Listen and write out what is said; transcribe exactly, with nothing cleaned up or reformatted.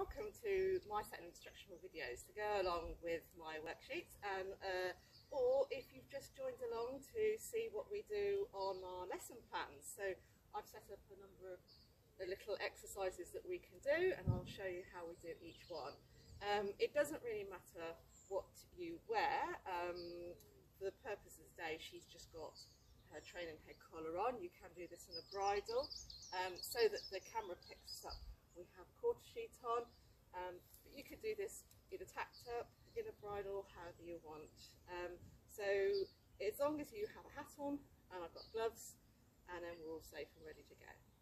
welcome to my set of instructional videos to go along with my worksheets, and uh, or if you've just joined along to see what we do on our lesson plans. So I've set up a number of the little exercises that we can do, and I'll show you how we do each one. Um, it doesn't really matter what you wear. Um, for the purpose of today, she's just got her training head collar on. You can do this in a bridle, um, so that the camera picks us up. We have a quarter sheet on, um, but you could do this either tacked up, in a bridle, however you want. Um, so as long as you have a hat on, and I've got gloves, and then we're all safe and ready to go.